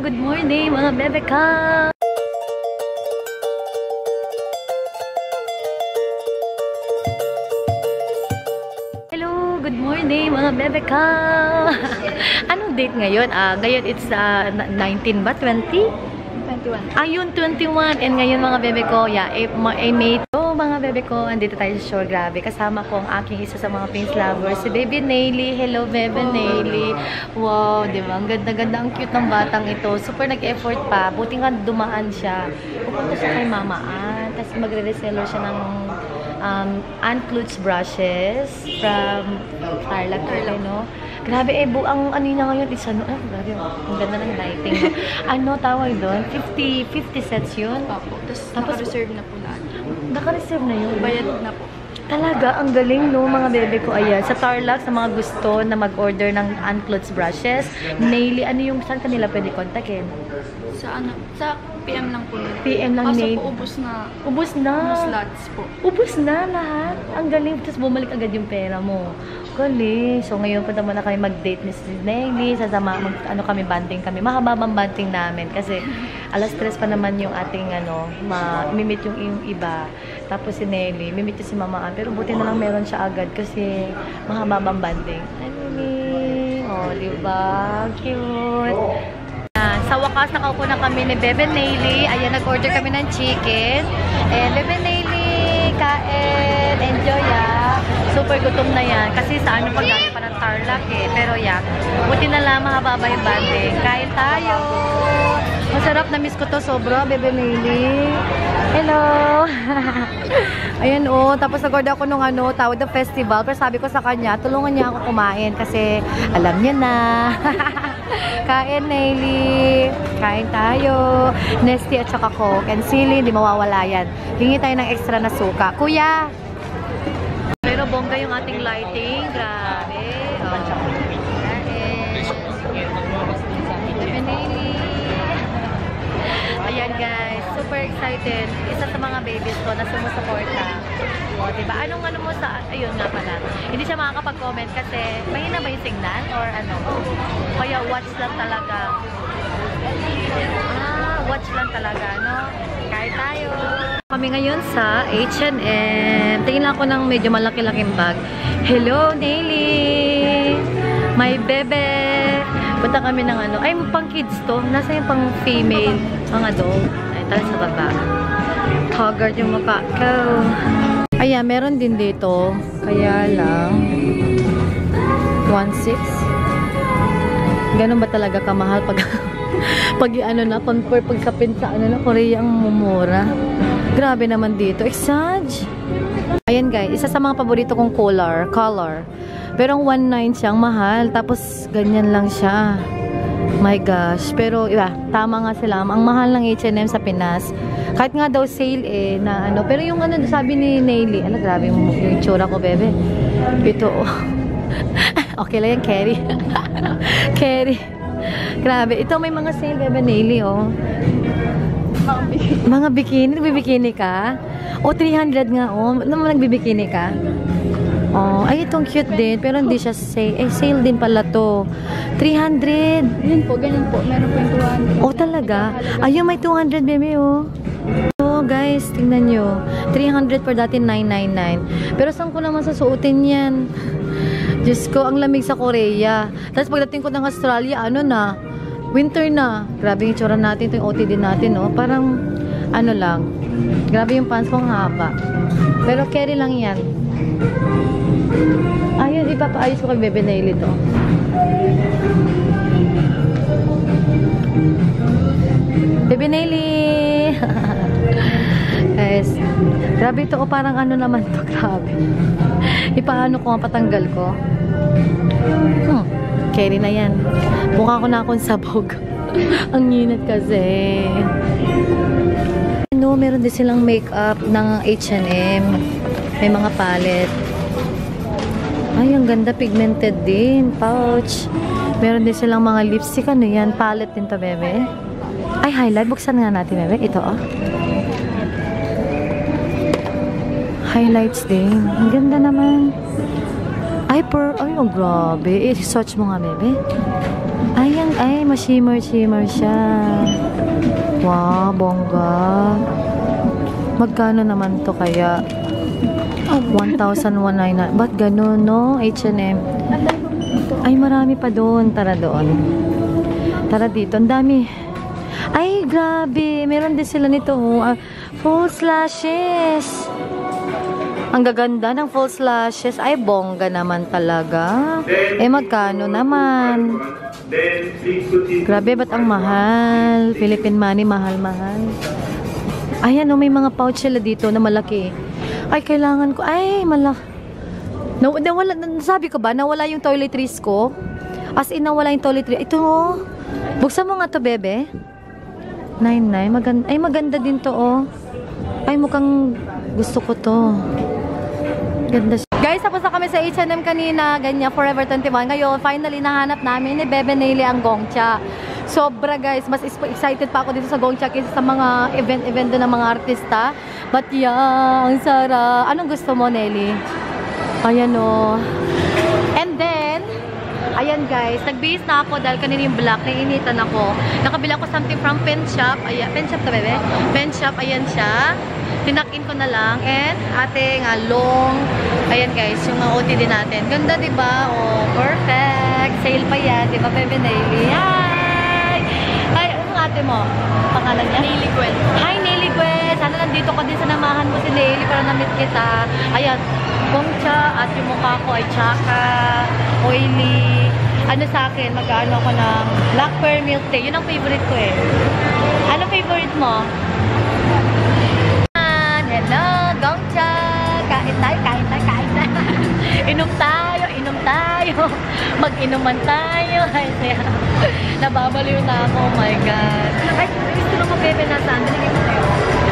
Good morning mga bebe ka! Hello! Good morning mga bebe ka! Anong date ngayon? Ngayon it's 19 ba? 20? 21. Ayun, 21. And ngayon mga bebe ko, May mga bebe ko, andito tayo sa shore. Grabe, kasama ko ang aking isa sa mga Prince lovers, si Baby Naily. Hello, Baby Naily. Wow, di ba? Ang ganda-ganda, ang cute ng batang ito. Super nag-effort pa. Buti nga dumaan siya. Pupunta siya kay Mama Ann. Tapos magre-reseller siya ng Ann Klutz brushes from Tarlac, no? Grabe, ang ano niya ngayon, isa, grabe, ang ganda ng lighting. Ano tawag doon? 50 sets yun? Tapos naka-reserve na po lahat. Naka-reserve na yun? Bayad na po. Talaga, ang galing, no, mga bebe ko. Ayan, sa Tarlac, sa mga gusto na mag-order ng Ann Klutz brushes, Naily, ano yung, saan kanila pwede kontakin? Sa PM lang po. PM lang, Naily. Kaso po, ubos na. Ubos na? Ubos slots po. Ubos na lahat? Ang galing. Tapos bumalik agad yung pera mo. Galing. So, ngayon pa naman na kami mag-date ni Naily. Sasama, kami, banding kami. Mahababang banding namin. Kasi, alas 3 pa naman yung ating, imimit yung iba. Tapos si Naily, imimit yung si Mama Ann. Pero buti na lang meron siya agad kasi mahababang banding. Oh, diba? Cute. Sa wakas, nakaupo na kami ni Bebe Naily. Ayan, nag-order kami ng chicken. And Bebe Naily, kain. Enjoy, Super gutom na yan. Kasi sa ano pag-galing pa ng Tarlac, Pero buti na lang, mahababa yung banding. Kain tayo. Masarap, na-miss ko to sobra, Bebe Naily. Hello! Ayan, tapos nag-order ako nung tawag ng festival. Pero sabi ko sa kanya, tulungan niya ako kumain kasi alam niya na. Kain, Naily. Kain tayo. Nesty at saka Coke. And sili, hindi mawawala yan. Hingi tayo ng extra na suka. Kuya! Pero bongga yung ating lighting. Grabe. Ayan, guys. Super excited. Isa sa mga babies ko na sumusuporta. O, diba? Anong mo sa... Ayun nga pala. Hindi siya makakapag-comment kasi mahina ba yung signal? Or kaya watch lang talaga. Watch lang talaga, no? Kahit tayo. Kami ngayon sa H&M. Tingin lang ako ng medyo malaki-laking bag. Hello, Naily! My bebe! Punta kami ng ay, pang kids to. Nasa yung pang female, pang adult. Ay, tala sa baba. Haggard yung mukha ko. Ayan, meron din dito. Kaya lang 1.6. Ganun ba talaga kamahal pag pagkapin sa Korea ang mumura. Grabe naman dito. Exage. Ayan guys, isa sa mga paborito kong color. Pero ang 1.9 siyang mahal. Tapos ganyan lang siya. My gosh. Pero tama nga sila. Ang mahal ng H&M sa Pinas. Kahit nga daw sale na Pero yung sabi ni Naily, grabe yung itsura ko, bebe. Ito, okay lang yan, Carrie. Carrie. Grabe. Ito may mga sale, bebe, Naily, Mga bikini. Nagbibikini ka? 300 nga, nagbibikini ka? Ay, itong cute din. Pero hindi siya sale. Sale din pala to. 300. Ganyan po. Meron po yung 200. Talaga? Ayun, may 200, bebe, guys, tingnan nyo. 300 per dati 999. Pero saan ko naman sasuotin yan? Diyos ko, ang lamig sa Korea. Tapos pagdating ko ng Australia, winter na. Grabe yung itsura natin. Ito yung OTD natin, Parang, lang. Grabe yung pants ko, ang haba. Pero carry lang yan. Ayun, ipapaayos ko kay Bebe Naily to. Bebe Naily! Guys, grabe ito. Parang naman to. Grabe. Ipaano ko, patanggal ko. Carry na yan. Mukha ko na akong sabog. Ang init kasi. Meron din silang makeup ng H&M. May mga palette. Ay, ang ganda. Pigmented din. Pouch. Meron din silang mga lipstick. Ano yan? Palette din to, bebe. Ay, highlight. Buksan nga natin, bebe. Ito, highlights din. Ang ganda naman. Ay, grabe. I-search mo nga, bebe. Ay, ma-shimmer-shimmer siya. Wow, bongga. Magkano naman to kaya? 1,199. Ba't ganun, no? H&M. Ay, marami pa doon. Tara doon. Tara dito. Ang dami. Ay, grabe. Meron din sila nito. False lashes. Ang gaganda ng false lashes. Ay, bongga naman talaga. Eh, magkano naman? Grabe, ba't ang mahal? Philippine money, mahal-mahal. Ayan, may mga pouch sila dito na malaki. Ay, kailangan ko. Ay, malaki. Nawala, sabi ko ba, nawala yung toiletries ko? As in, nawala yung toiletries. Ito, oh. Buksan mo nga to, bebe. 99. Maganda. Ay, maganda din to, oh. Ay, mukhang gusto ko to. Ganda siya. Guys, tapos na kami sa H&M kanina. Ganyan, Forever 21. Ngayon, finally, nahanap namin ni Bebe Naily ang Gongcha. Sobra, guys. Mas excited pa ako dito sa Gongcha kaysa sa mga event doon ng mga artista. But yeah, ang sarap. Anong gusto mo, Nelly? Ayan, oh. And then, ayan, guys. Nag-base na ako dahil kanina yung black. Nainitan ako. Nakabila ko something from Pen Shop. Ayan, Pen Shop to, Bebe? Pen Shop, ayan siya. Tinakin ko na lang. And ating long. Ayan, guys. Yung OTD natin. Ganda, diba? Oh, perfect. Sale pa yan. Diba, Bebe Naily? Hi! Ay, anong ate mo? Pangalan niya? Naily Gwen. Hi, Naily Gwen. Sana nandito ka din sa namahan mo si Naily para na-meet kita. Ayan. Gongcha at yung mukha ko ay tsaka, oily. Ano sa akin, mag-ano ako ng black pearl milk tea. Yun ang favorite ko eh. Ano favorite mo? Hello, Gongcha! Kain tayo. Inom tayo. Mag-inuman tayo. Ay, nababaliw na ako, oh my God. Ay, gusto na mo, Bebe, nasaan? Daligay mo tayo.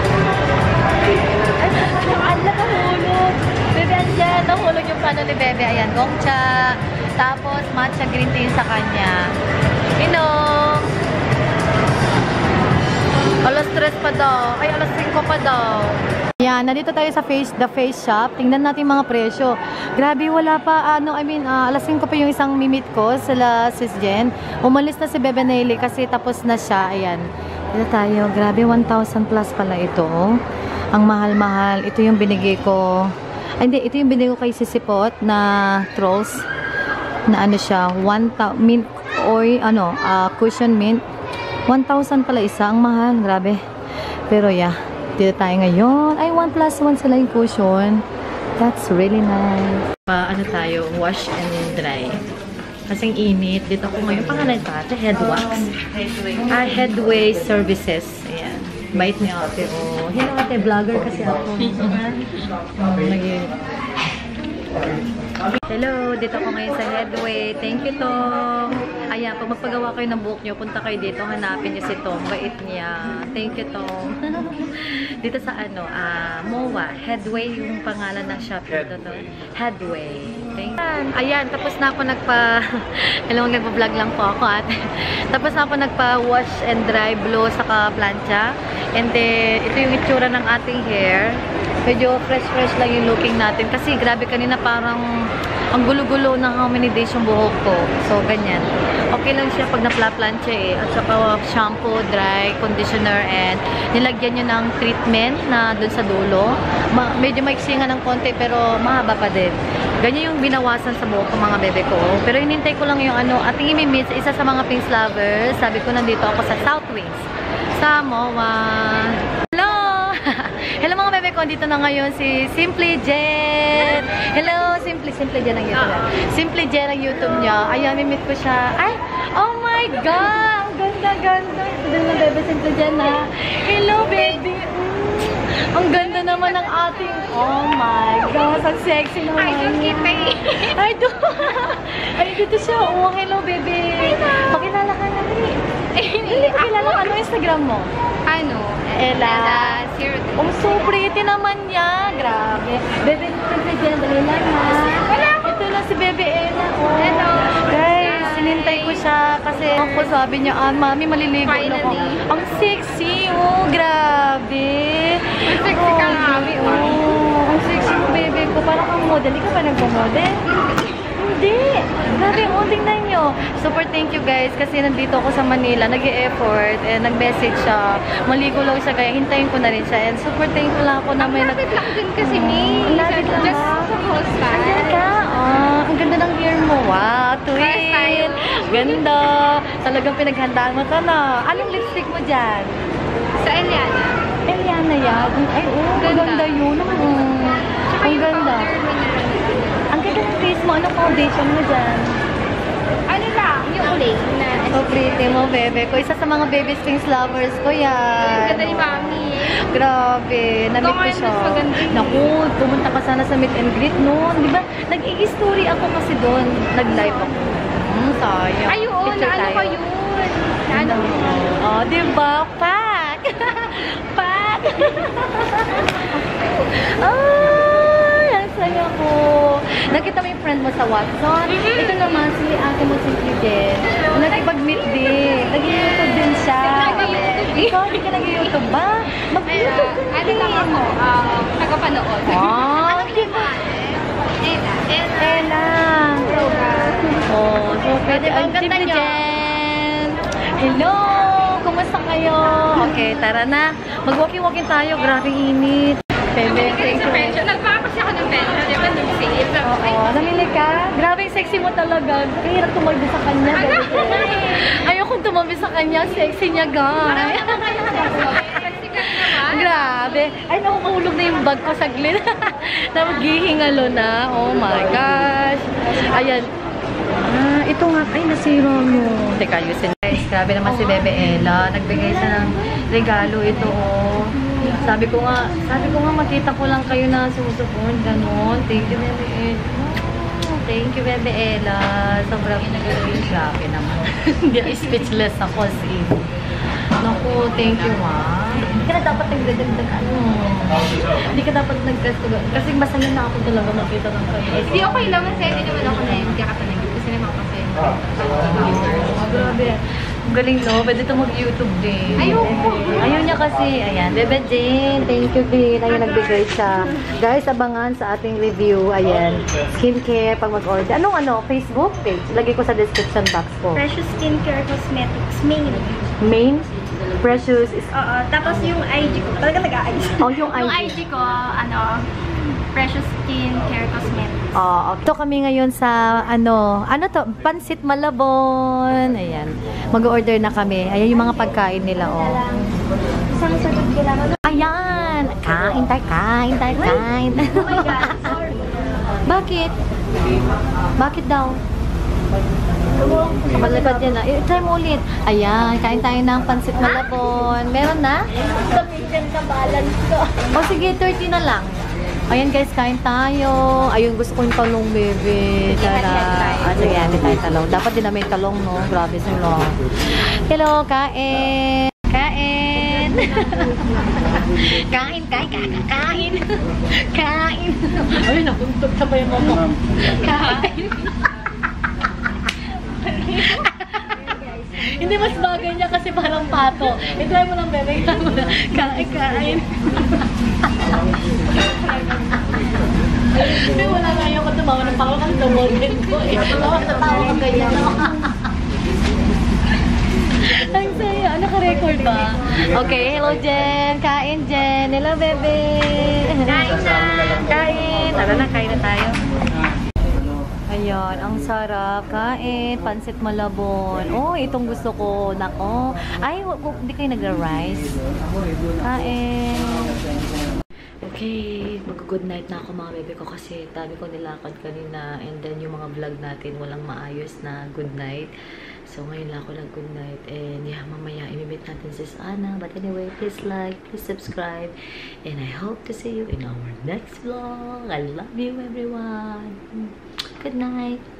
Ay, ala, nahulog. Bebe, andyan. Nahulog yung plano ni Bebe. Ayan, Gongcha. Tapos, matcha green tea sa kanya. Inom. Alas 3 pa daw. Ay, alas 5 pa daw. Ayan, nandito tayo sa The Face Shop. Tingnan natin mga presyo. Grabe, wala pa, alas 5 pa yung isang mimit ko, sila Sis Jen. Umalis na si Bebe Naily kasi tapos na siya. Ayan, dito tayo. Grabe, 1,000 plus pala ito. Ang mahal-mahal. Ito yung binigay ko. Ay, hindi, ito yung binigay ko kay Sisipot na trolls. Na ano siya, 1,000 mint oil, cushion mint. 1,000 pala isa. Ang mahal. Grabe. Pero yeah. Dito tayo ngayon. Ay, 1+1 sila yung cushion. That's really nice. Ano tayo? Wash and dry. Kasing init. Dito ako ngayon. Pangalan pa ate? Head wax. Headway Services. Ayan. Bait ni ate. Oh. Hello ate. Vlogger kasi ako. Hello. Dito ako ngayon sa Headway. Thank you, Tom. Ayan. Pag magpagawa kayo ng buhok nyo, punta kayo dito. Hanapin nyo si Tom. Bait niya. Thank you, Tom. Dito sa MOA, Headway yung pangalan ng shop dito to. Headway. Ayan, tapos na ako nagpa-vlog lang po ako at tapos na ako nagpa-wash and dry blow saka plancha. And then, ito yung itsura ng ating hair. Medyo fresh lang yung looking natin kasi grabe kanina parang ang gulo-gulo ng how many days yung buhok ko. So, ganyan. Okay lang siya pag napla-plancha eh. At saka shampoo, dry, conditioner, and nilagyan nyo ng treatment na dun sa dulo. Medyo maiksi nga ng konti pero mahaba pa din. Ganyan yung binawasan sa buhok ko mga bebe ko. Pero hinintay ko lang yung ating imimits, isa sa mga Pinks lovers. Sabi ko nandito ako sa South Wings. Sa MOA. Hello! Hello mga bebe ko, dito na ngayon si Simply Jen. Hello, Simply Jen ang YouTube. Simply Jen ang YouTube niya. Ayan, mimit ko siya. Ay, oh my God! Ang ganda. Ito din na bebe, Simply Jen ha. Hello, baby. Ang ganda naman ng ating, oh my God, ang sexy naman. I don't get paid. Ay, dito siya. Oh, hello, baby. Pakilala ka na rin. Hindi ko kilala. Ano Instagram mo? Ella. So pretty naman niya. Grabe. Bebe, dyan. Dali lang ha. Ito na si Bebe Ella. Oh. Hello. Guys, sinintay ko siya kasi ako sabi niya, mami, maliligo na ako. Ang sexy. Oh, grabe. Ang sexy ka, mami. Oh, ang sexy mo, bebe ko. Parang kang model. Ikaw ba nagpo-model? Hindi! Grabe, tingnan nyo. Super thank you guys kasi nandito ako sa Manila, nag-e-effort, and nag-message siya. Maligo lang siya, kaya hintayin ko na rin siya. And super thankful lang ako na may Lapit lang din kasi ni. Lapit lang Just ba? sa hostel. Andyan ka? Ang ganda ng hair mo. Wow, twin! Ganda! Talagang pinaghandaan mo ito na. Anong lipstick mo dyan? Sa Eliana. Eliana yan. Ay, ganda yun. Ang ganda. Ang ganda ng face mo. Anong foundation mo dyan? Ano lang, yung ulay na. So pretty mo, bebe ko. Isa sa mga baby things lovers ko yan. Ganda ni Mami. Grabe. Na-meet ko siya. Mas maganda yun. Naku, pumunta ka sana sa meet and greet noon. Di ba? Nag-i-story ako kasi doon. Nag-live ako. Sayang. Ay, oo. Picture Naano tayo. pa yun? Naano mo? Oh, di ba? Pak! Pak! Ay, ang saya ko. Nakita mo yung friend mo sa Watson? Ito naman, si ate mo si Jen. Nakipag-meet din. Nag-YouTube din siya. Nag-YouTube din. Ikaw, di ka nag-YouTube ba? Mag-YouTube ka Ano lang ako, tagapanood. Ah, di ba? Ella. Oh, so pwede ang ganda tip ni niyo. Jen. Hello! Kumusta kayo? Okay, tara na. Mag-walking-walking tayo. Grabe init. Bebe, Sa pension. Nagpapasi ako ng pension. Di ba nung sale? oo, namili ka? Grabe sexy mo talaga. Hirap tumabi sa kanya. Ayokong tumabi sa kanya. Sexy niya, guys. Grabe. Ay, nakukahulog na yung bag ko saglit. Na maghihingalo na. Oh my gosh. Ayan. Ito nga. Ay, nasira mo. Teka, ayusin. Guys, grabe naman si Bebe Ella. Nagbigay siya ng regalo ito, oh. Sabi ko nga, makita ko lang kayo na susupport. Ganon. Thank you, Bebe Ella. Thank you, Bebe Ella. Sobrang grabe naman. Hindi, speechless ako, sis. Naku, thank you, ha. Hindi ka na dapat nagdadagdag, Hindi ka dapat nagdadagdag. Kasi masaya na ako talaga makita ng kayo. Di okay lang. Masaya din naman ako na yung kakatanagin. Kasi naman kasi. Grabe. Ang galing, no? Pwede ito mag-YouTube din. Ayoko. Ayaw niya kasi. Ayan, Bebe Jane. Thank you din. Ayan, nagbigay siya. Guys, abangan sa ating review. Ayan. Skincare pag mag-order. Anong Facebook page? Lagay ko sa description box ko. Precious Skincare Cosmetics, main. Main? Precious is... Oo, tapos yung IG ko, talaga nag-IG. Oh, yung Yung IG. IG ko, Precious Skincare Cosmetics. Oh, okay. Ito kami ngayon sa, ano to? Pansit Malabon. Ayan. Mag-order na kami. Ayan yung mga pagkain nila, oh. Isang sagot ko lang. Ayan! Kain tayo, kain tayo, kain. Oh my God, sorry. Bakit? Bakit daw? Kapalikad yan na. I-try mo ulit. Ayan, kain tayo ng pansit Malabon. Meron na? Gamitin ka balance ko. O sige, 30 na lang. Ayan guys, kain tayo. Ayun, gusto ko yung talong, bebe. Tara. Sige, yan tayo talong. Dapat din namin talong, no? Grabe sila. Hello, kain. Kain. Kain, kain. Kain. Ay, nakuntog sa bayan mo. Kain. Hindi, mas bagay niya kasi parang pato. I-try mo lang, bebe. Kain. Hindi, wala nga yung katumawa ng parang ang tumulin ko. Tawa ka ganyan. Ang saya. Naka-record ba? Okay, hello Jen. Kain, Jen. Hello, bebe. Kain na. Kain. Tara na, kain na tayo. Ayan, ang sarap. Kain, pansit Malabon. Oh, itong gusto ko. Nako. Ay, hindi kayo nagra-rice. Kain. Okay, mag-good night na ako mga bebe ko kasi tabi ko nilakad kanina and then yung mga vlog natin walang maayos na good night. So ngayon lang ako nag-good night and yeah, mamaya imimit natin si Ana. But anyway, please like, please subscribe and I hope to see you in our next vlog. I love you everyone. Good night.